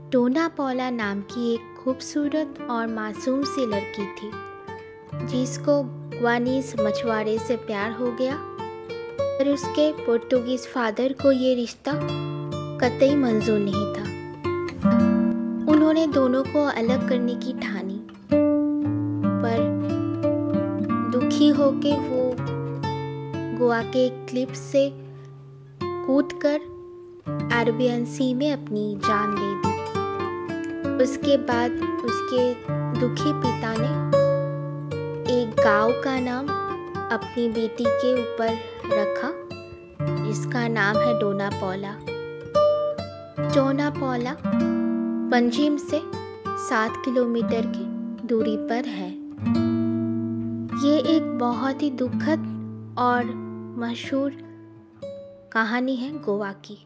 डोना पौला नाम की एक खूबसूरत और मासूम सी लड़की थी जिसको गुआनीज मछुआरे से प्यार हो गया, पर उसके पुर्तगीज फादर को ये रिश्ता कतई मंजूर नहीं था। उन्होंने दोनों को अलग करने की ठानी, पर दुखी होके वो गोवा के एक क्लिफ से कूदकर अरेबियन सी में अपनी जान दे दी। उसके बाद उसके दुखी पिता ने एक गांव का नाम अपनी बेटी के ऊपर रखा जिसका नाम है डोना पौला। डोना पौला पंजिम से 7 किलोमीटर की दूरी पर है। ये एक बहुत ही दुखद और मशहूर कहानी है गोवा की।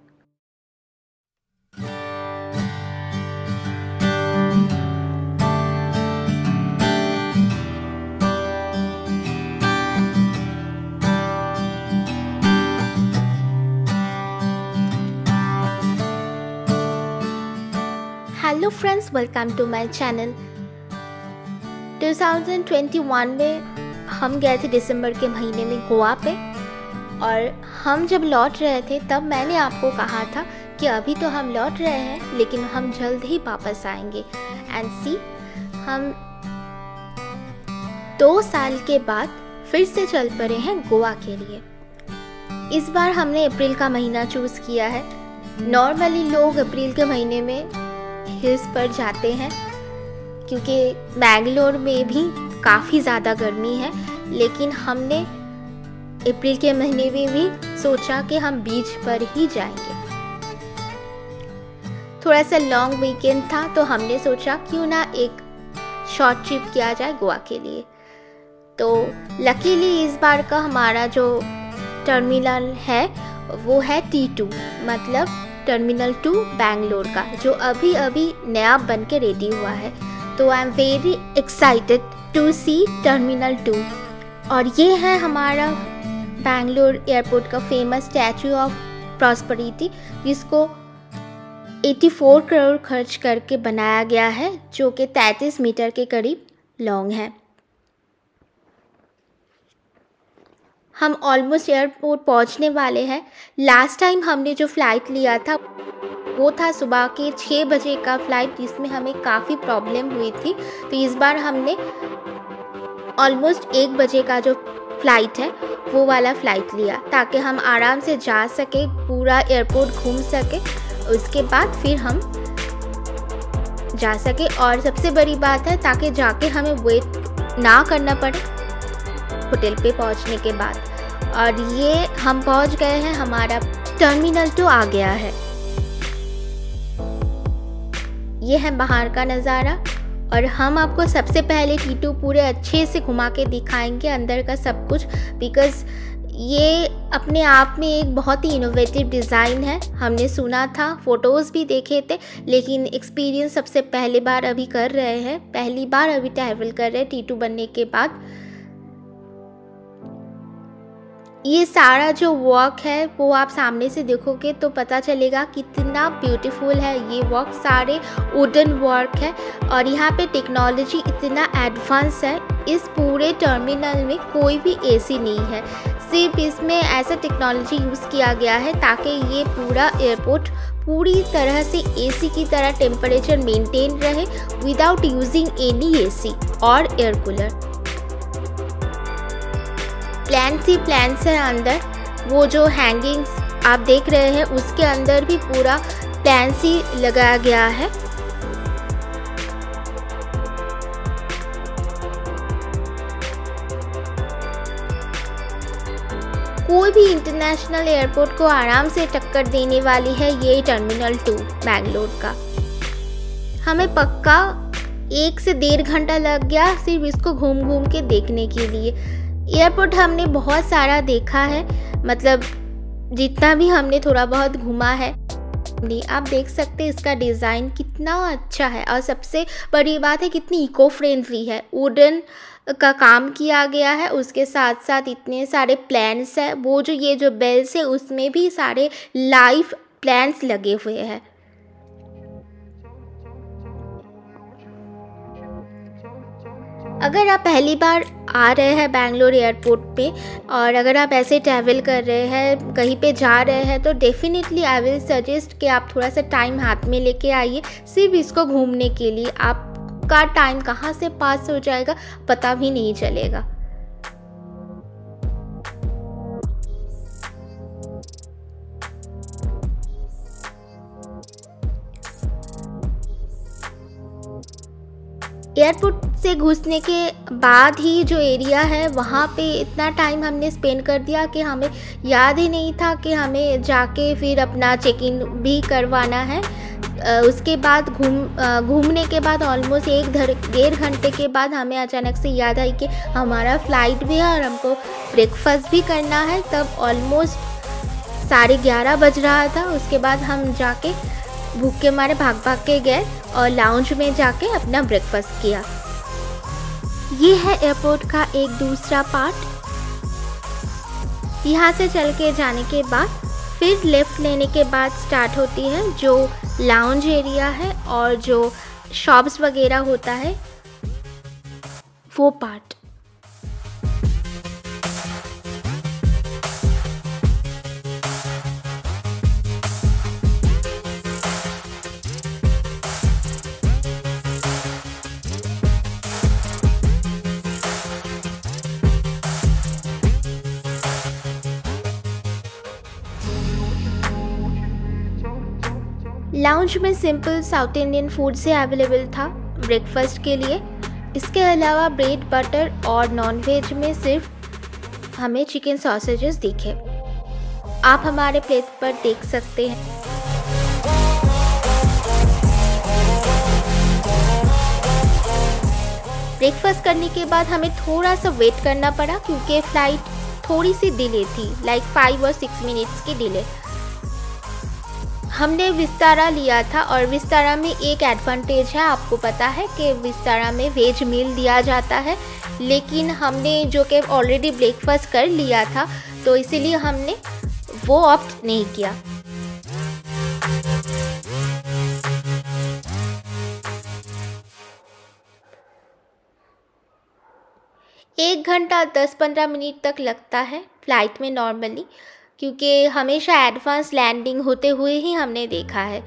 Hello friends, welcome to my channel. 2021 में हम गए थे दिसंबर के महीने में गोवा पे, और हम जब लौट रहे थे तब मैंने आपको कहा था कि अभी तो हम लौट रहे हैं लेकिन हम जल्द ही वापस आएंगे। एंड सी, हम 2 साल के बाद फिर से चल पड़े हैं गोवा के लिए। इस बार हमने अप्रैल का महीना चूज़ किया है। नॉर्मली लोग अप्रैल के महीने में हिल्स पर जाते हैं क्योंकि मैंगलोर में भी काफ़ी ज़्यादा गर्मी है, लेकिन हमने अप्रैल के महीने में भी सोचा कि हम बीच पर ही जाएंगे। थोड़ा सा लॉन्ग वीकेंड था तो हमने सोचा क्यों ना एक शॉर्ट ट्रिप किया जाए गोवा के लिए। तो लकीली इस बार का हमारा जो टर्मिनल है वो है T2, मतलब टर्मिनल 2 बैंगलोर का, जो अभी अभी नया बन के रेडी हुआ है। तो I am very excited to see terminal 2। और ये है हमारा बैंगलोर एयरपोर्ट का फेमस स्टैचू ऑफ प्रॉस्पेरिटी, जिसको 84 करोड़ खर्च करके बनाया गया है, जो कि 33 मीटर के करीब लॉन्ग है। हम ऑलमोस्ट एयरपोर्ट पहुंचने वाले हैं। लास्ट टाइम हमने जो फ़्लाइट लिया था वो था सुबह के 6 बजे का फ़्लाइट, जिसमें हमें काफ़ी प्रॉब्लम हुई थी। तो इस बार हमने ऑलमोस्ट 1 बजे का जो फ़्लाइट है वो वाला फ़्लाइट लिया, ताकि हम आराम से जा सके, पूरा एयरपोर्ट घूम सके, उसके बाद फिर हम जा सके। और सबसे बड़ी बात है, ताकि जाके हमें वेट ना करना पड़े होटल पे पहुंचने के बाद। और ये हम पहुंच गए हैं, हमारा टर्मिनल 2 आ गया है। ये है बाहर का नज़ारा, और हम आपको सबसे पहले T2 पूरे अच्छे से घुमा के दिखाएंगे अंदर का सब कुछ, बिकॉज़ ये अपने आप में एक बहुत ही इनोवेटिव डिज़ाइन है। हमने सुना था, फ़ोटोज़ भी देखे थे, लेकिन एक्सपीरियंस सबसे पहली बार अभी कर रहे हैं, पहली बार अभी ट्रैवल कर रहे हैं T2 बनने के बाद। ये सारा जो वर्क है वो आप सामने से देखोगे तो पता चलेगा कितना ब्यूटीफुल है ये वर्क। सारे वुडन वर्क है, और यहाँ पे टेक्नोलॉजी इतना एडवांस है। इस पूरे टर्मिनल में कोई भी एसी नहीं है, सिर्फ इसमें ऐसा टेक्नोलॉजी यूज़ किया गया है ताकि ये पूरा एयरपोर्ट पूरी तरह से एसी की तरह टेम्परेचर मेंटेन रहे, विदाउट यूजिंग एनी एसी और एयर कूलर। प्लान्स है अंदर, वो जो हैंगिंग्स आप देख रहे हैं उसके अंदर भी पूरा प्लान्स ही लगाया गया है। कोई भी इंटरनेशनल एयरपोर्ट को आराम से टक्कर देने वाली है ये टर्मिनल 2 बैंगलोर का। हमें पक्का 1 से 1.5 घंटा लग गया सिर्फ इसको घूम घूम के देखने के लिए। एयरपोर्ट हमने बहुत सारा देखा है, मतलब जितना भी हमने थोड़ा बहुत घूमा है। आप देख सकते हैं इसका डिज़ाइन कितना अच्छा है, और सबसे बड़ी बात है कितनी इको फ्रेंडली है। वुडन का काम किया गया है, उसके साथ साथ इतने सारे प्लांट्स हैं। वो जो ये जो बेल्स है उसमें भी सारे लाइव प्लांट्स लगे हुए हैं। अगर आप पहली बार आ रहे हैं बैंगलोर एयरपोर्ट पे और अगर आप ऐसे ट्रैवल कर रहे हैं, कहीं पे जा रहे हैं, तो डेफिनेटली आई विल सजेस्ट कि आप थोड़ा सा टाइम हाथ में लेके आइए सिर्फ इसको घूमने के लिए। आपका टाइम कहाँ से पास हो जाएगा पता भी नहीं चलेगा। एयरपोर्ट से घुसने के बाद ही जो एरिया है वहाँ पे इतना टाइम हमने स्पेंड कर दिया कि हमें याद ही नहीं था कि हमें जाके फिर अपना चेक इन भी करवाना है। उसके बाद घूमने के बाद ऑलमोस्ट 1-1.5 घंटे के बाद हमें अचानक से याद आई कि हमारा फ़्लाइट भी है और हमको ब्रेकफास्ट भी करना है। तब ऑलमोस्ट 11:30 बज रहा था। उसके बाद हम जाके भूख के मारे भाग के गए और लाउंज में जाके अपना ब्रेकफास्ट किया। ये है एयरपोर्ट का एक दूसरा पार्ट। यहाँ से चल के जाने के बाद फिर लेफ़्ट लेने के बाद स्टार्ट होती है जो लाउंज एरिया है और जो शॉप्स वगैरह होता है वो पार्ट। लाउंज में सिंपल साउथ इंडियन फूड से अवेलेबल था ब्रेकफास्ट के लिए। इसके अलावा ब्रेड बटर और नॉनवेज में सिर्फ हमें चिकन सॉसेजेस दिखे। आप हमारे प्लेट पर देख सकते हैं। ब्रेकफास्ट करने के बाद हमें थोड़ा सा वेट करना पड़ा क्योंकि फ़्लाइट थोड़ी सी डिले थी, लाइक 5 और 6 मिनट्स की डिले। हमने विस्तारा लिया था और विस्तारा में एक एडवांटेज है, आपको पता है कि विस्तारा में वेज मील दिया जाता है, लेकिन हमने जो कि ऑलरेडी ब्रेकफास्ट कर लिया था तो इसीलिए हमने वो ऑप्ट नहीं किया। एक घंटा 10-15 मिनट तक लगता है फ़्लाइट में नॉर्मली, क्योंकि हमेशा एडवांस लैंडिंग होते हुए ही हमने देखा है।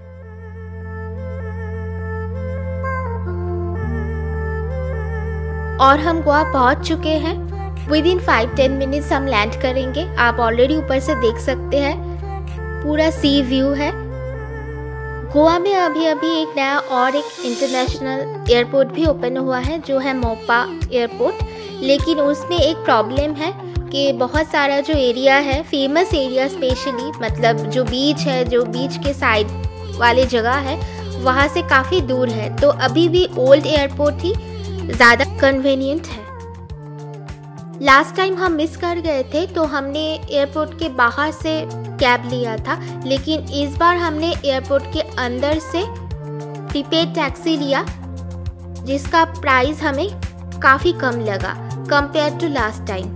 और हम गोवा पहुंच चुके हैं। विदिन 5-10 मिनट्स हम लैंड करेंगे। आप ऑलरेडी ऊपर से देख सकते हैं, पूरा सी व्यू है। गोवा में अभी एक नया और एक इंटरनेशनल एयरपोर्ट भी ओपन हुआ है जो है मोपा एयरपोर्ट, लेकिन उसमें एक प्रॉब्लम है कि बहुत सारा जो एरिया है, फेमस एरिया स्पेशली, मतलब जो बीच है, जो बीच के साइड वाले जगह है, वहाँ से काफ़ी दूर है। तो अभी भी ओल्ड एयरपोर्ट ही ज़्यादा कन्वीनियंट है। लास्ट टाइम हम मिस कर गए थे तो हमने एयरपोर्ट के बाहर से कैब लिया था, लेकिन इस बार हमने एयरपोर्ट के अंदर से प्रीपेड टैक्सी लिया जिसका प्राइस हमें काफ़ी कम लगा कंपेयर टू लास्ट टाइम।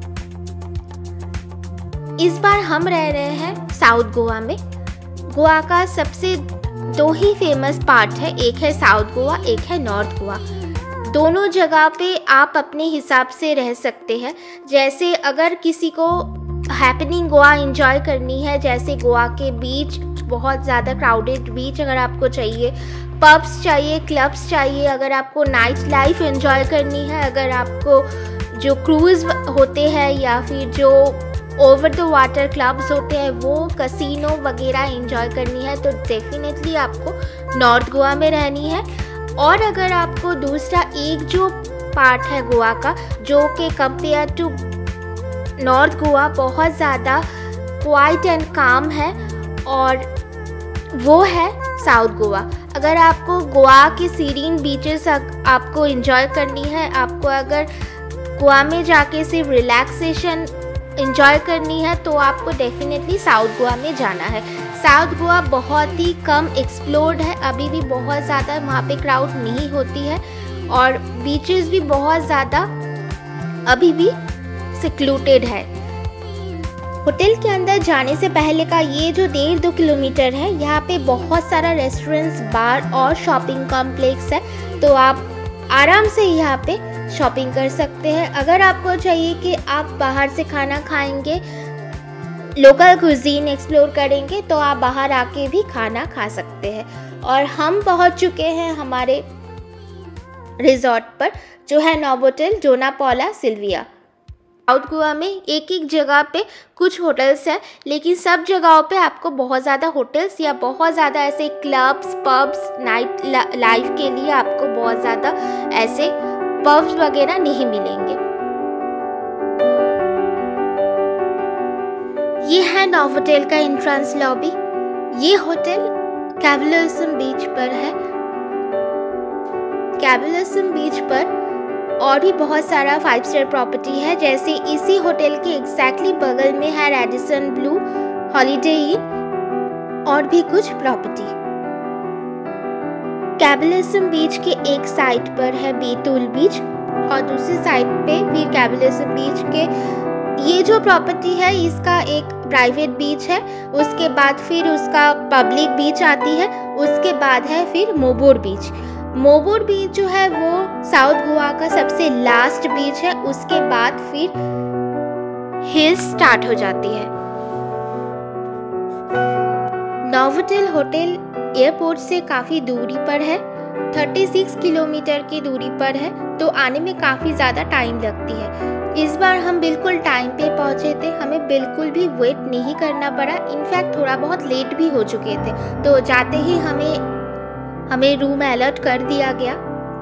इस बार हम रह रहे हैं साउथ गोवा में। गोवा का सबसे 2 ही फेमस पार्ट है, एक है साउथ गोवा, एक है नॉर्थ गोवा। दोनों जगह पे आप अपने हिसाब से रह सकते हैं। जैसे अगर किसी को हैपनिंग गोवा एंजॉय करनी है, जैसे गोवा के बीच, बहुत ज़्यादा क्राउडेड बीच अगर आपको चाहिए, पब्स चाहिए, क्लब्स चाहिए, अगर आपको नाइट लाइफ एंजॉय करनी है, अगर आपको जो क्रूज़ होते हैं या फिर जो ओवर द वाटर क्लब्स होते हैं वो कसिनो वगैरह एंजॉय करनी है, तो डेफिनेटली आपको नॉर्थ गोवा में रहनी है। और अगर आपको दूसरा एक जो पार्ट है गोवा का, जो कि कंपेयर टू नॉर्थ गोवा बहुत ज़्यादा क्वाइट एंड काम है, और वो है साउथ गोवा। अगर आपको गोवा की सीरीन बीचेस आपको एंजॉय करनी है, आपको अगर गोवा में जाके सिर्फ रिलैक्सेशन एंजॉय करनी है, तो आपको डेफिनेटली साउथ गोवा में जाना है। साउथ गोवा बहुत ही कम एक्सप्लोर्ड है, अभी भी बहुत ज़्यादा वहाँ पे क्राउड नहीं होती है, और बीचेस भी बहुत ज़्यादा अभी भी सिक्लूटेड है। होटल के अंदर जाने से पहले का ये जो 1.5-2 किलोमीटर है, यहाँ पे बहुत सारा रेस्टोरेंट्स, बार और शॉपिंग कॉम्प्लेक्स है, तो आप आराम से यहाँ पे शॉपिंग कर सकते हैं। अगर आपको चाहिए कि आप बाहर से खाना खाएंगे, लोकल कुजीन एक्सप्लोर करेंगे, तो आप बाहर आके भी खाना खा सकते हैं। और हम पहुँच चुके हैं हमारे रिजॉर्ट पर, जो है नोवोटेल जोना पॉला सिल्विया। साउथ गोवा में एक एक जगह पे कुछ होटल्स हैं, लेकिन सब जगहों पे आपको बहुत ज़्यादा होटल्स या बहुत ज़्यादा ऐसे क्लब्स, पब्स, नाइट लाइफ के लिए आपको बहुत ज़्यादा ऐसे पब्स वगैरह नहीं मिलेंगे। ये है नोवोटेल का एंट्रेंस लॉबी। ये होटल कैवलर्सम बीच पर है। कैवलर्सम बीच पर और भी बहुत सारा 5 स्टार प्रॉपर्टी है, जैसे इसी होटल के एग्जैक्टली बगल में है रेडिसन ब्लू, हॉलीडे इन और भी कुछ प्रॉपर्टी। कैवलर्सम बीच के एक साइड पर है बेतुल बीच और दूसरी साइड पे भी कैवलर्सम बीच के ये जो प्रॉपर्टी है इसका एक प्राइवेट बीच है। उसके बाद फिर उसका पब्लिक बीच आती है। उसके बाद है फिर मोबोर बीच। मोबोर बीच जो है वो साउथ गोवा का सबसे लास्ट बीच है। उसके बाद फिर हिल्स स्टार्ट हो जाती है। नोवोटेल होटल एयरपोर्ट से काफ़ी दूरी पर है, 36 किलोमीटर की दूरी पर है, तो आने में काफ़ी ज़्यादा टाइम लगती है। इस बार हम बिल्कुल टाइम पे पहुँचे थे, हमें बिल्कुल भी वेट नहीं करना पड़ा। इनफैक्ट थोड़ा बहुत लेट भी हो चुके थे, तो जाते ही हमें रूम अलर्ट कर दिया गया।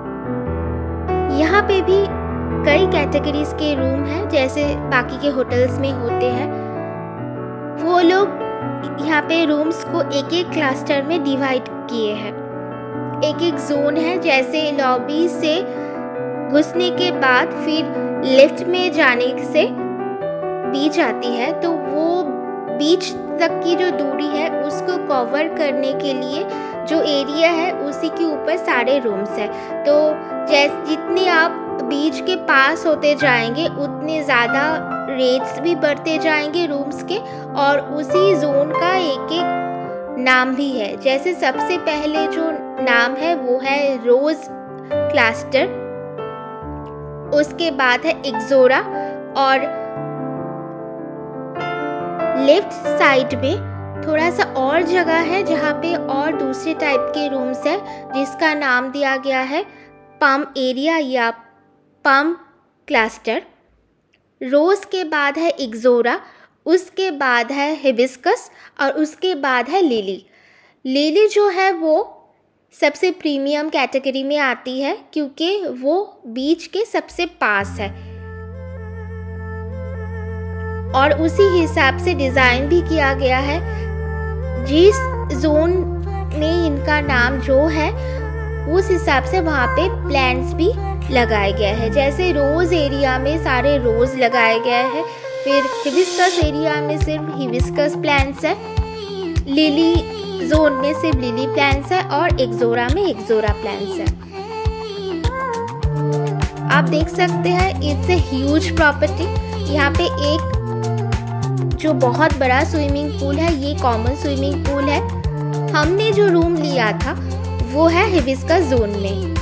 यहाँ पे भी कई कैटेगरीज के रूम हैं, जैसे बाकी के होटल्स में होते हैं। वो लोग यहाँ पे रूम्स को एक एक क्लस्टर में डिवाइड किए हैं। एक एक जोन है, जैसे लॉबी से घुसने के बाद फिर लिफ्ट में जाने से बीच आती है, तो वो बीच तक की जो दूरी है उसको कवर करने के लिए जो एरिया है उसी के ऊपर सारे रूम्स हैं। तो जितने आप बीच के पास होते जाएंगे उतने ज़्यादा रेट्स भी बढ़ते जाएंगे रूम्स के, और उसी जोन का एक एक नाम भी है। जैसे सबसे पहले जो नाम है वो है रोज क्लस्टर, उसके बाद है एक्सोरा, और लेफ्ट साइड में थोड़ा सा और जगह है जहाँ पे और दूसरे टाइप के रूम्स है, जिसका नाम दिया गया है पम एरिया या पम क्लस्टर। रोज के बाद है एक्सोरा, उसके बाद है हिबिस्कस और उसके बाद है लिली। लिली जो है वो सबसे प्रीमियम कैटेगरी में आती है क्योंकि वो बीच के सबसे पास है, और उसी हिसाब से डिज़ाइन भी किया गया है। जिस जोन में इनका नाम जो है उस हिसाब से वहाँ पे प्लांट्स भी लगाए गए हैं। जैसे रोज़ एरिया में सारे रोज़ लगाए गए हैं, फिर हिबिस्कस एरिया में सिर्फ हिबिस्कस प्लांट्स है, लिली जोन में सिर्फ लिली प्लांट्स है, और एक्सोरा में एक्सोरा प्लांट्स है। आप देख सकते हैं इट्स ए ह्यूज प्रॉपर्टी। यहाँ पे एक जो बहुत बड़ा स्विमिंग पूल है, ये कॉमन स्विमिंग पूल है। हमने जो रूम लिया था वो है हिबिस्कस जोन में।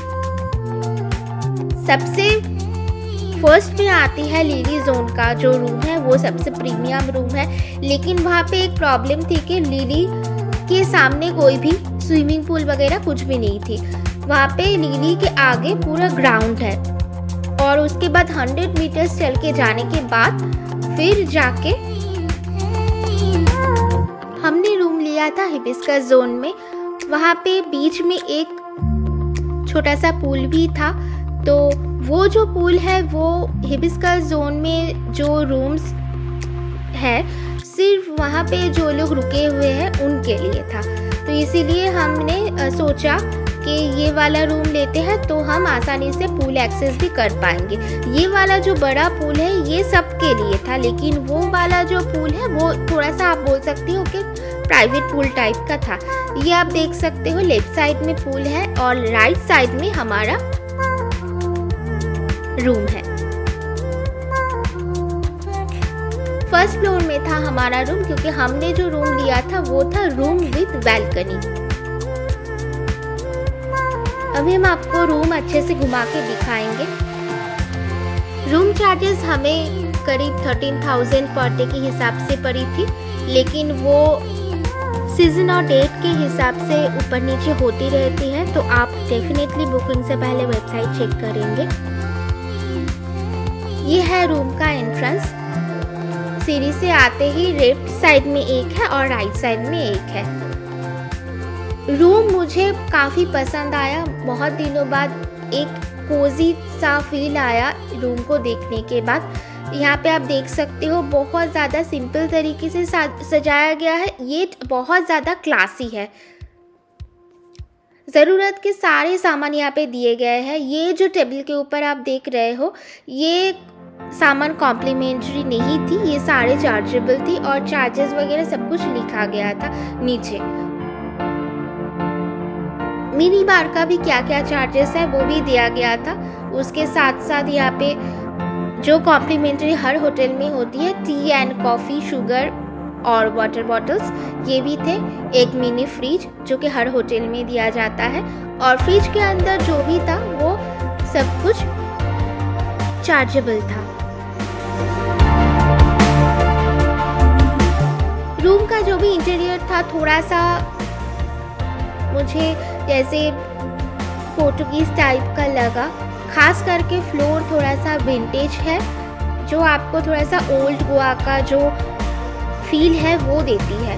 सबसे फर्स्ट में आती है लिली जोन का जो रूम है, वो सबसे प्रीमियम रूम है। लेकिन वहाँ पे एक प्रॉब्लम थी कि लिली के सामने कोई भी स्विमिंग पूल वगैरह कुछ भी नहीं थी। वहाँ पे लिली के आगे पूरा ग्राउंड है, और उसके बाद 100 मीटर्स चल के जाने के बाद फिर जाके हमने रूम लिया था हिबिस्कस जोन में। वहाँ पे बीच में एक छोटा सा पूल भी था, तो वो जो पूल है वो हिबिस्कस जोन में जो रूम्स है सिर्फ वहाँ पे जो लोग रुके हुए हैं उनके लिए था। तो इसीलिए हमने सोचा कि ये वाला रूम लेते हैं तो हम आसानी से पूल एक्सेस भी कर पाएंगे। ये वाला जो बड़ा पूल है ये सबके लिए था, लेकिन वो वाला जो पूल है वो थोड़ा सा आप बोल सकते हो कि प्राइवेट पूल टाइप का था। ये आप देख सकते हो लेफ्ट साइड में पूल है और राइट साइड में हमारा रूम है। फर्स्ट फ्लोर में था हमारा रूम, क्योंकि हमने जो रूम लिया था वो था रूम विद बैल्कनी। अभी हम आपको रूम अच्छे से घुमा के दिखाएंगे। रूम चार्जेस हमें करीब 13,000 पर डे के हिसाब से पड़ी थी, लेकिन वो सीज़न और डेट के हिसाब से ऊपर नीचे होती रहती है, तो आप डेफिनेटली बुकिंग से पहले वेबसाइट चेक करेंगे। ये है रूम का एंट्रेंस। सीढ़ी से आते ही लेफ्ट साइड में एक है और राइट साइड में एक है। रूम मुझे काफ़ी पसंद आया। बहुत दिनों बाद एक कोजी सा फील आया रूम को देखने के बाद। यहाँ पे आप देख सकते हो बहुत ज़्यादा सिंपल तरीके से सजाया गया है। ये बहुत ज़्यादा क्लासी है। ज़रूरत के सारे सामान यहाँ पे दिए गए हैं। ये जो टेबल के ऊपर आप देख रहे हो, ये सामान कॉम्प्लीमेंट्री नहीं थी, ये सारे चार्जेबल थी और चार्जेस वगैरह सब कुछ लिखा गया था नीचे। मिनी बार का भी क्या क्या चार्जेस है वो भी दिया गया था। उसके साथ साथ यहाँ पे जो कॉम्प्लीमेंट्री हर होटल में होती है, टी एंड कॉफ़ी, शुगर और वाटर बॉटल्स, ये भी थे। एक मिनी फ्रिज जो कि हर होटल में दिया जाता है, और फ्रिज के अंदर जो भी था वो सब कुछ चार्जेबल था। रूम का जो भी इंटीरियर था थोड़ा सा मुझे जैसे पोर्टुगीज टाइप का लगा। खास करके फ्लोर थोड़ा सा विंटेज है, जो आपको थोड़ा सा ओल्ड गोवा का जो फील है वो देती है।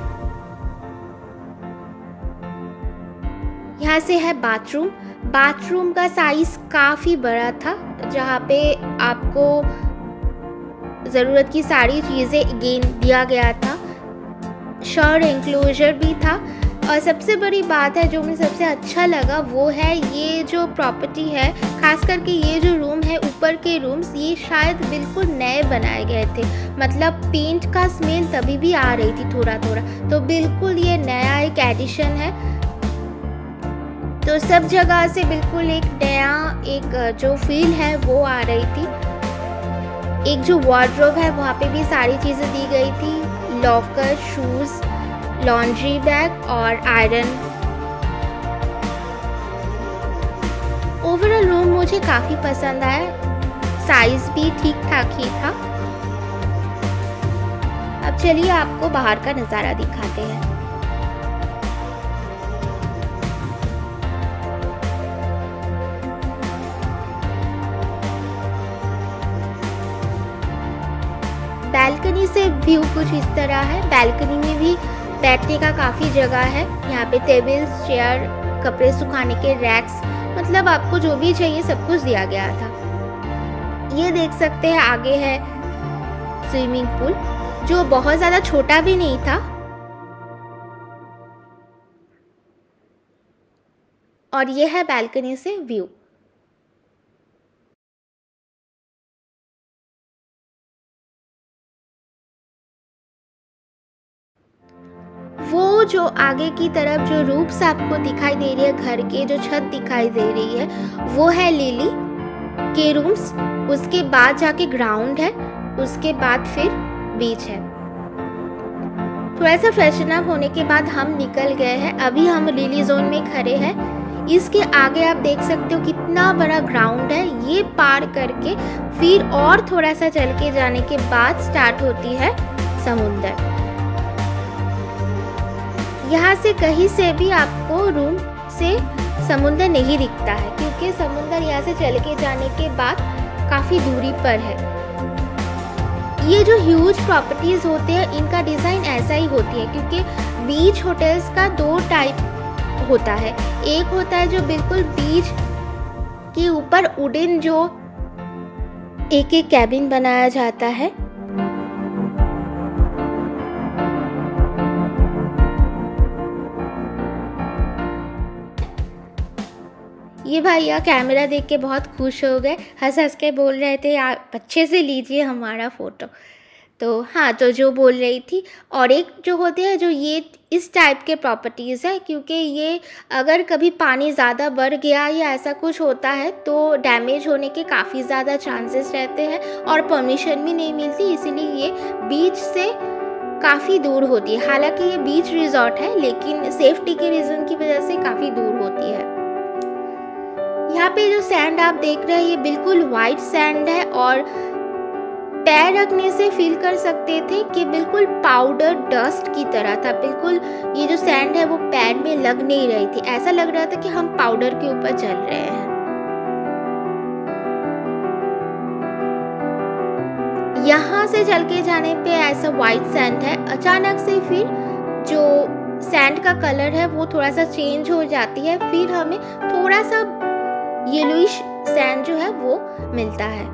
यहाँ से है बाथरूम। बाथरूम का साइज काफ़ी बड़ा था, जहाँ पे आपको ज़रूरत की सारी चीज़ें अगेन दिया गया था। शॉवर एंक्लोजर भी था, और सबसे बड़ी बात है जो मुझे सबसे अच्छा लगा वो है ये जो प्रॉपर्टी है, खास करके ये जो रूम है, ऊपर के रूम्स, ये शायद बिल्कुल नए बनाए गए थे। मतलब पेंट का स्मेल तभी भी आ रही थी थोड़ा थोड़ा, तो बिल्कुल ये नया एक एडिशन है। तो सब जगह से बिल्कुल एक नया एक जो फील है वो आ रही थी। एक जो वार्डरोब है वहाँ पे भी सारी चीज़ें दी गई थी, लॉकर, शूज़, लॉन्ड्री बैग और आयरन। ओवरऑल रूम मुझे काफ़ी पसंद आया, साइज भी ठीक ठाक ही था। अब चलिए आपको बाहर का नज़ारा दिखाते हैं। बैल्कनी से व्यू कुछ इस तरह है। बैल्कनी में भी बैठने का काफ़ी जगह है। यहाँ पे टेबल, चेयर, कपड़े सुखाने के रैक्स, मतलब आपको जो भी चाहिए सब कुछ दिया गया था। ये देख सकते हैं आगे है स्विमिंग पूल, जो बहुत ज़्यादा छोटा भी नहीं था, और ये है बैल्कनी से व्यू। वो जो आगे की तरफ जो रूफ्स आपको दिखाई दे रही है, घर के जो छत दिखाई दे रही है, वो है लिली के रूम्स। उसके बाद जाके ग्राउंड है, उसके बाद फिर बीच है। थोड़ा सा फ्रेशन अप होने के बाद हम निकल गए हैं। अभी हम लिली जोन में खड़े हैं। इसके आगे आप देख सकते हो कितना बड़ा ग्राउंड है। ये पार करके फिर और थोड़ा सा चल के जाने के बाद स्टार्ट होती है समुंदर। यहाँ से कहीं से भी आपको रूम से समुंदर नहीं दिखता है, क्योंकि समुंदर यहाँ से चल के जाने के बाद काफ़ी दूरी पर है। ये जो ह्यूज प्रॉपर्टीज़ होते हैं, इनका डिज़ाइन ऐसा ही होती है, क्योंकि बीच होटल्स का दो टाइप होता है। एक होता है जो बिल्कुल बीच के ऊपर वुडन जो एक एक कैबिन बनाया जाता है, ये भैया कैमरा देख के बहुत खुश हो गए, हंस हंस के बोल रहे थे आप अच्छे से लीजिए हमारा फ़ोटो। तो हाँ, तो जो बोल रही थी। और एक जो होते हैं जो ये इस टाइप के प्रॉपर्टीज़ है, क्योंकि ये अगर कभी पानी ज़्यादा बढ़ गया या ऐसा कुछ होता है तो डैमेज होने के काफ़ी ज़्यादा चांसेस रहते हैं, और परमिशन भी नहीं मिलती, इसीलिए ये बीच से काफ़ी दूर होती है। हालांकि ये बीच रिजॉर्ट है, लेकिन सेफ्टी के रीज़न की वजह से काफ़ी दूर होती है। यहाँ पे जो सैंड आप देख रहे हैं ये बिल्कुल वाइट सैंड है और पैर रखने से फील कर सकते थे कि बिल्कुल पाउडर डस्ट की तरह था। बिल्कुल ये जो सैंड है वो पैर में लग नहीं रही थी, ऐसा लग रहा था कि हम पाउडर के ऊपर चल रहे हैं। यहाँ से चल के जाने पे ऐसा वाइट सैंड है, अचानक से फिर जो सैंड का कलर है वो थोड़ा सा चेंज हो जाती है, फिर हमें थोड़ा सा येलोइश सैंड जो है वो मिलता है।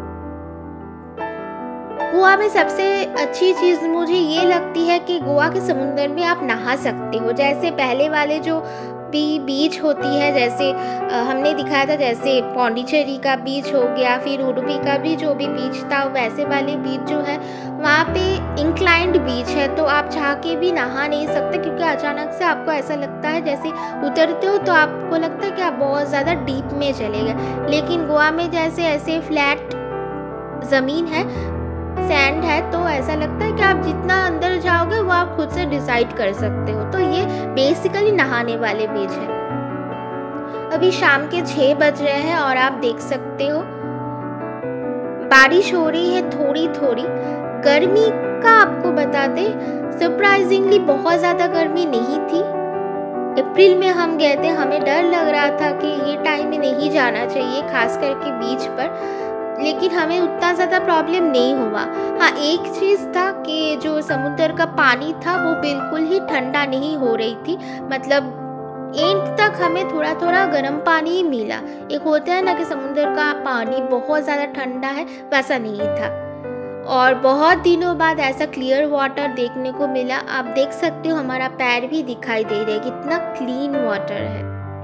गोवा में सबसे अच्छी चीज़ मुझे ये लगती है कि गोवा के समुंदर में आप नहा सकते हो। जैसे पहले वाले जो भी बीच होती है, जैसे हमने दिखाया था, जैसे पौंडीचेरी का बीच हो गया, फिर उडुपी का भी जो भी बीच था, वैसे वाले बीच जो है वहाँ पे इंक्लाइंड बीच है, तो आप चाह के भी नहा नहीं सकते क्योंकि अचानक से आपको ऐसा लगता है जैसे उतरते हो तो आपको लगता है कि आप बहुत ज़्यादा डीप में चले गए। लेकिन गोवा में जैसे ऐसे फ्लैट ज़मीन है, सैंड है, तो ऐसा लगता है कि आप जितना अंदर जाओगे वो आप खुद से डिसाइड कर सकते हो। तो ये बेसिकली नहाने वाले बीच है। अभी शाम के 6 बज रहे हैं और आप देख सकते हो बारिश हो रही है थोड़ी थोड़ी। गर्मी का आपको बता दें, सरप्राइजिंगली बहुत ज़्यादा गर्मी नहीं थी। अप्रैल में हम गए थे, हमें डर लग रहा था कि ये टाइम में नहीं जाना चाहिए, खास करके बीच पर, लेकिन हमें उतना ज़्यादा प्रॉब्लम नहीं हुआ। हाँ, एक चीज़ था कि जो समुद्र का पानी था वो बिल्कुल ही ठंडा नहीं हो रही थी, मतलब एंड तक हमें थोड़ा थोड़ा गर्म पानी ही मिला। एक होता है ना कि समुद्र का पानी बहुत ज़्यादा ठंडा है, वैसा नहीं था। और बहुत दिनों बाद ऐसा क्लियर वाटर देखने को मिला। आप देख सकते हो हमारा पैर भी दिखाई दे रहा है, कितना क्लीन वाटर है।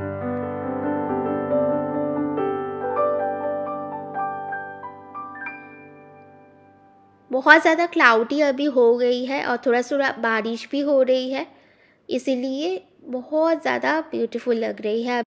बहुत ज़्यादा क्लाउडी अभी हो गई है और थोड़ा थोड़ा बारिश भी हो रही है, इसीलिए बहुत ज़्यादा ब्यूटीफुल लग रही है।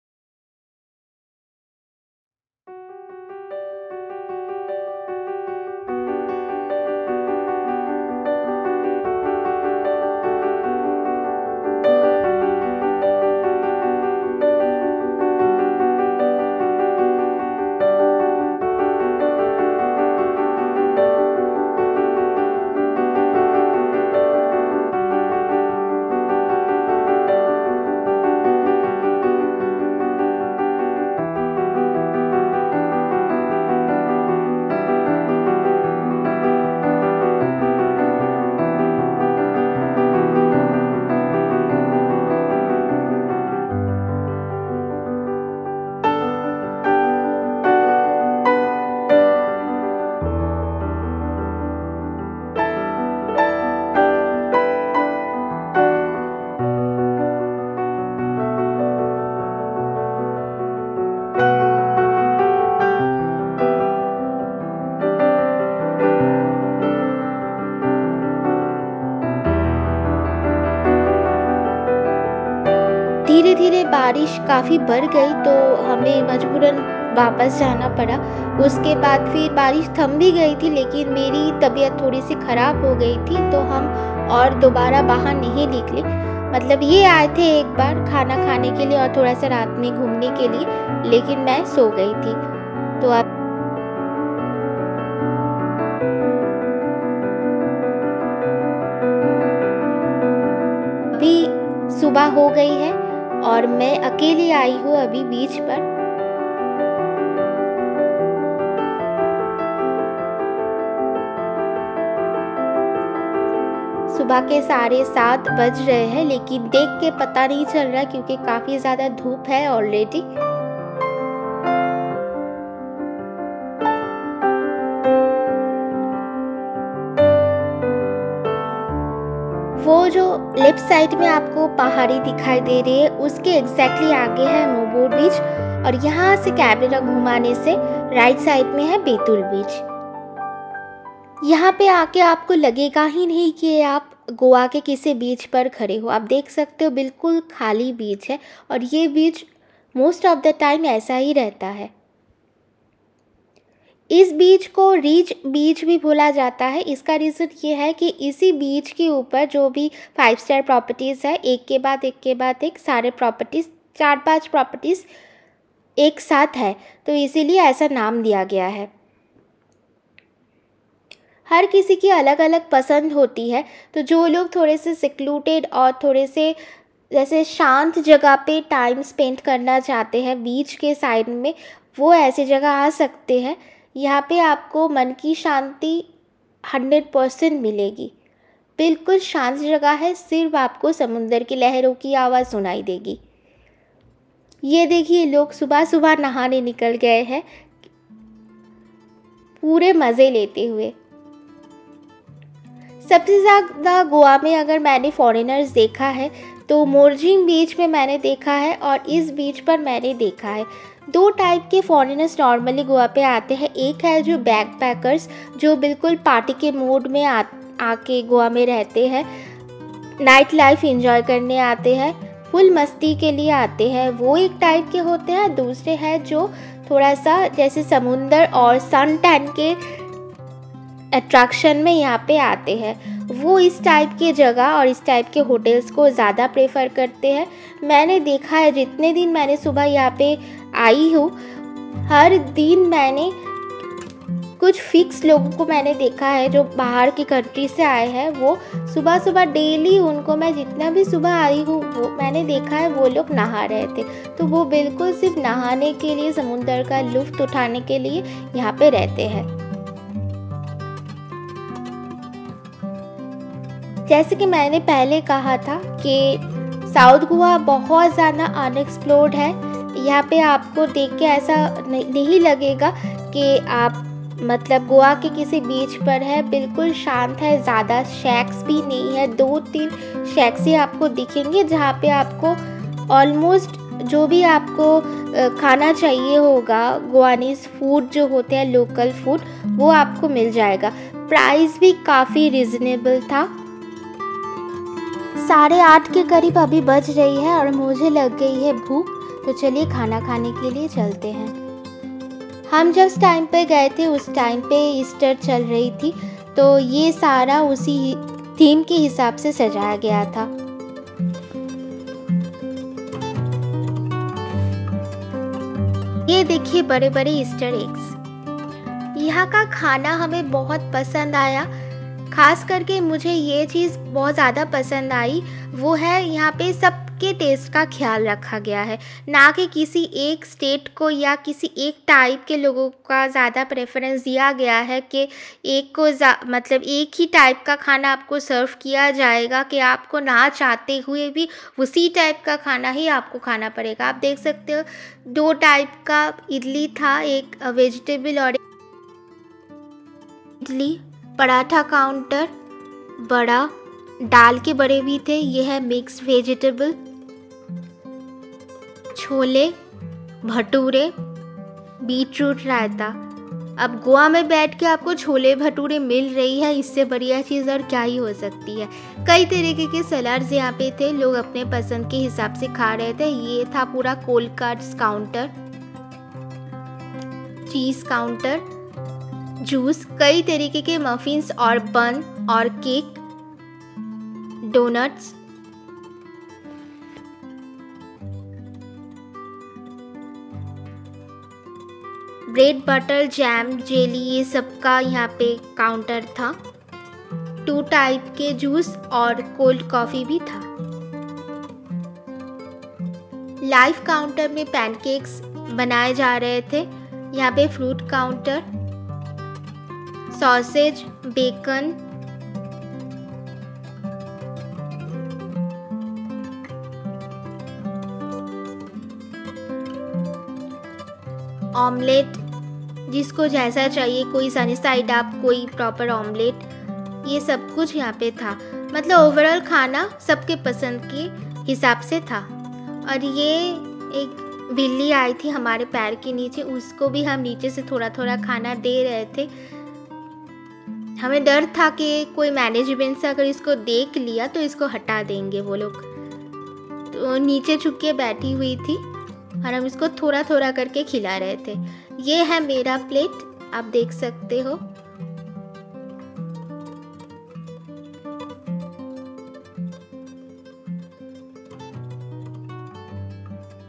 धीरे धीरे बारिश काफ़ी बढ़ गई तो हमें मजबूरन वापस जाना पड़ा। उसके बाद फिर बारिश थम भी गई थी, लेकिन मेरी तबीयत थोड़ी सी ख़राब हो गई थी तो हम और दोबारा बाहर नहीं निकले। मतलब ये आए थे एक बार खाना खाने के लिए और थोड़ा सा रात में घूमने के लिए, लेकिन मैं सो गई थी। तो अब अभी सुबह हो गई है और मैं अकेली आई हूँ अभी बीच पर। सुबह के 7:30 बज रहे हैं, लेकिन देख के पता नहीं चल रहा क्योंकि काफ़ी ज़्यादा धूप है ऑलरेडी। वो जो लेफ्ट साइड में आपको पहाड़ी दिखाई दे रही है उसके एग्जैक्टली आगे है मोबो बीच, और यहाँ से कैमरा घुमाने से राइट साइड में है बेतुल बीच। यहाँ पे आके आपको लगेगा ही नहीं कि आप गोवा के किसी बीच पर खड़े हो। आप देख सकते हो बिल्कुल खाली बीच है और ये beach most of the time ऐसा ही रहता है। इस बीच को रिच बीच भी बोला जाता है। इसका रीज़न ये है कि इसी बीच के ऊपर जो भी 5 स्टार प्रॉपर्टीज़ है, एक के बाद एक सारे प्रॉपर्टीज़ 4-5 प्रॉपर्टीज़ एक साथ है, तो इसीलिए ऐसा नाम दिया गया है। हर किसी की अलग अलग पसंद होती है, तो जो लोग थोड़े से सिक्लूटेड और थोड़े से जैसे शांत जगह पे टाइम स्पेंड करना चाहते हैं बीच के साइड में, वो ऐसी जगह आ सकते हैं। यहाँ पे आपको मन की शांति 100% मिलेगी। बिल्कुल शांत जगह है, सिर्फ आपको समुंदर की लहरों की आवाज़ सुनाई देगी। ये देखिए, लोग सुबह सुबह नहाने निकल गए हैं, पूरे मज़े लेते हुए। सबसे ज़्यादा गोवा में अगर मैंने फॉरेनर्स देखा है तो मोरजिंग बीच में मैंने देखा है, और इस बीच पर मैंने देखा है। 2 टाइप के फॉरेनर्स नॉर्मली गोवा पे आते हैं। एक है जो बैकपैकर्स, जो बिल्कुल पार्टी के मूड में आके गोवा में रहते हैं, नाइट लाइफ एंजॉय करने आते हैं, फुल मस्ती के लिए आते हैं, वो एक टाइप के होते हैं। दूसरे हैं जो थोड़ा सा जैसे समुंदर और सन टैन के अट्रैक्शन में यहाँ पे आते हैं, वो इस टाइप की जगह और इस टाइप के होटल्स को ज़्यादा प्रेफर करते हैं। मैंने देखा है, जितने दिन मैंने सुबह यहाँ पे आई हूँ, हर दिन मैंने कुछ फिक्स लोगों को मैंने देखा है जो बाहर की कंट्री से आए हैं। वो सुबह सुबह डेली, उनको मैं जितना भी सुबह आई हूँ वो मैंने देखा है, वो लोग नहा रहे थे। तो वो बिल्कुल सिर्फ नहाने के लिए, समुंदर का लुत्फ़ उठाने के लिए यहाँ पे रहते हैं। जैसे कि मैंने पहले कहा था कि साउथ गोवा बहुत ज़्यादा अनएक्सप्लोर्ड है। यहाँ पे आपको देख के ऐसा नहीं लगेगा कि आप मतलब गोवा के किसी बीच पर है। बिल्कुल शांत है, ज़्यादा शैक्स भी नहीं है। 2-3 शैक्स ही आपको दिखेंगे जहाँ पे आपको ऑलमोस्ट जो भी आपको खाना चाहिए होगा, गोवानीज़ फूड जो होते हैं, लोकल फूड, वो आपको मिल जाएगा। प्राइस भी काफ़ी रिजनेबल था। 8:30 के करीब अभी बज रही है और मुझे लग गई है भूख, तो चलिए खाना खाने के लिए चलते हैं। हम जिस टाइम पे गए थे उस टाइम पे ईस्टर चल रही थी, तो ये सारा उसी थीम के हिसाब से सजाया गया था। ये देखिए बड़े बड़े ईस्टर एग्स। यहाँ का खाना हमें बहुत पसंद आया। खास करके मुझे ये चीज़ बहुत ज़्यादा पसंद आई, वो है यहाँ पे सबके टेस्ट का ख्याल रखा गया है। ना कि किसी एक स्टेट को या किसी एक टाइप के लोगों का ज़्यादा प्रेफरेंस दिया गया है कि एक को मतलब एक ही टाइप का खाना आपको सर्व किया जाएगा कि आपको ना चाहते हुए भी उसी टाइप का खाना ही आपको खाना पड़ेगा। आप देख सकते हो 2 टाइप का इडली था, एक वेजिटेबल और इडली, पराठा काउंटर बड़ा, दाल के बड़े भी थे। ये है mix vegetable, chole bhature, beetroot raita. अब गोवा में बैठ के आपको छोले भटूरे मिल रही है, इससे बढ़िया चीज़ और क्या ही हो सकती है। कई तरीके के सलाड्स यहाँ पे थे, लोग अपने पसंद के हिसाब से खा रहे थे। ये था पूरा cold cuts counter, cheese counter, juice, कई तरीके के मफिन्स और बन और cake, donuts, bread, butter, jam, jelly, ये सब का यहाँ पे काउंटर था। 2 टाइप के जूस और कोल्ड कॉफ़ी भी था। लाइव काउंटर में पैनकेक्स बनाए जा रहे थे। यहाँ पे fruit counter, sausage, bacon, omelette, जिसको जैसा चाहिए, कोई सनी साइड अप, कोई प्रॉपर ऑमलेट, ये सब कुछ यहाँ पे था। मतलब ओवरऑल खाना सबके पसंद के हिसाब से था। और ये एक बिल्ली आई थी हमारे पैर के नीचे, उसको भी हम नीचे से थोड़ा थोड़ा खाना दे रहे थे। हमें डर था कि कोई मैनेजमेंट से अगर इसको देख लिया तो इसको हटा देंगे वो लोग, तो नीचे छुप के बैठी हुई थी और हम इसको थोड़ा थोड़ा करके खिला रहे थे। ये है मेरा प्लेट, आप देख सकते हो।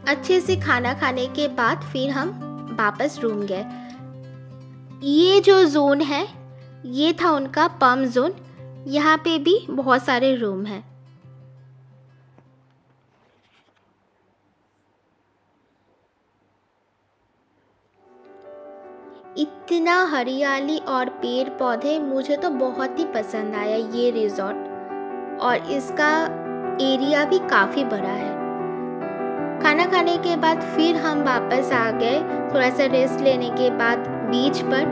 अच्छे से खाना खाने के बाद फिर हम वापस रूम गए। ये जो जोन है ये था उनका पम्प जोन। यहाँ पे भी बहुत सारे रूम हैं। इतना हरियाली और पेड़ पौधे, मुझे तो बहुत ही पसंद आया ये रिजॉर्ट। और इसका एरिया भी काफ़ी बड़ा है। खाना खाने के बाद फिर हम वापस आ गए थोड़ा सा रेस्ट लेने के बाद बीच पर।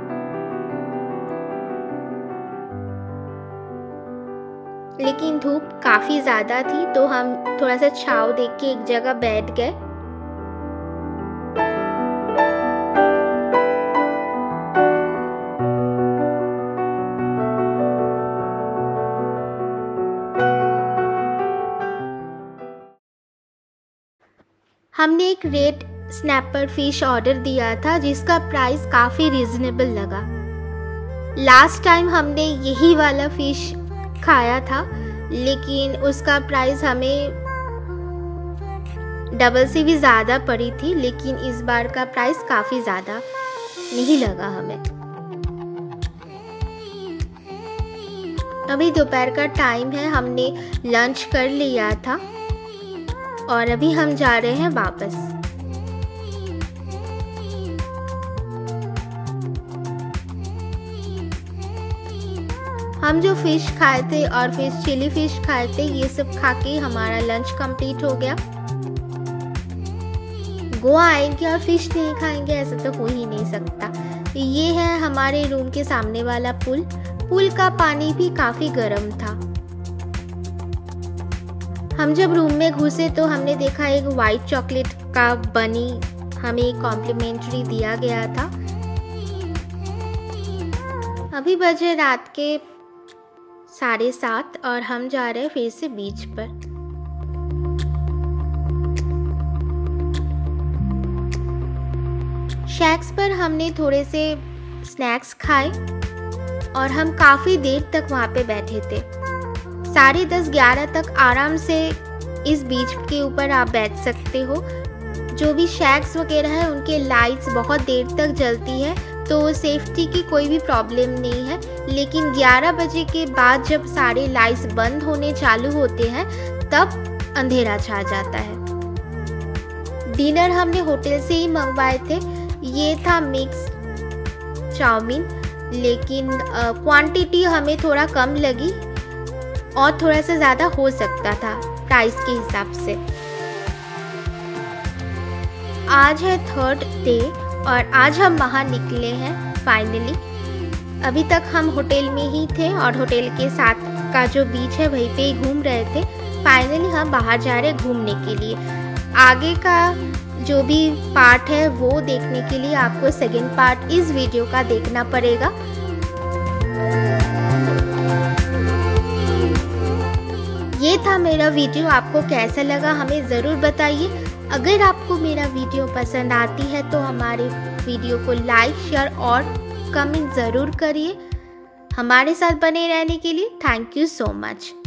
लेकिन धूप काफ़ी ज़्यादा थी तो हम थोड़ा सा छाँव देख के एक जगह बैठ गए। हमने एक रेड स्नैपर फिश ऑर्डर दिया था जिसका प्राइस काफ़ी रीजनेबल लगा। लास्ट टाइम हमने यही वाला फिश खाया था लेकिन उसका प्राइस हमें डबल से भी ज़्यादा पड़ी थी, लेकिन इस बार का प्राइस काफ़ी ज़्यादा नहीं लगा हमें। अभी दोपहर का टाइम है, हमने लंच कर लिया था और अभी हम जा रहे हैं वापस। हम जो फिश खाए थे और फिश चिली फिश खाए थे, ये सब खा के हमारा लंच कंप्लीट हो गया। गोवा आएंगे और फिश नहीं खाएंगे ऐसा तो हो ही नहीं सकता। ये है हमारे रूम के सामने वाला पुल। पुल का पानी भी काफ़ी गर्म था। हम जब रूम में घुसे तो हमने देखा एक वाइट चॉकलेट का बनी हमें कॉम्प्लीमेंट्री दिया गया था। अभी बजे रात के 7:30 और हम जा रहे हैं फिर से बीच पर। शैक्स पर हमने थोड़े से स्नैक्स खाए और हम काफ़ी देर तक वहाँ पे बैठे थे। 10:30-11 तक आराम से इस बीच के ऊपर आप बैठ सकते हो। जो भी शैक्स वगैरह है उनके लाइट्स बहुत देर तक जलती है तो सेफ्टी की कोई भी प्रॉब्लम नहीं है। लेकिन 11 बजे के बाद जब सारे लाइट्स बंद होने चालू होते हैं तब अंधेरा छा जाता है। डिनर हमने होटल से ही मंगवाए थे। ये था मिक्स चाउमीन, लेकिन क्वांटिटी हमें थोड़ा कम लगी और थोड़ा सा ज़्यादा हो सकता था प्राइस के हिसाब से। आज है 3rd डे और आज हम बाहर निकले हैं फाइनली। अभी तक हम होटल में ही थे और होटल के साथ का जो बीच है वहीं पे ही घूम रहे थे। फाइनली हम बाहर जा रहे हैं घूमने के लिए। आगे का जो भी पार्ट है वो देखने के लिए आपको सेकंड पार्ट इस वीडियो का देखना पड़ेगा। ये था मेरा वीडियो, आपको कैसा लगा हमें ज़रूर बताइए। अगर आपको मेरा वीडियो पसंद आती है तो हमारे वीडियो को लाइक, शेयर और कमेंट ज़रूर करिए। हमारे साथ बने रहने के लिए थैंक यू सो मच।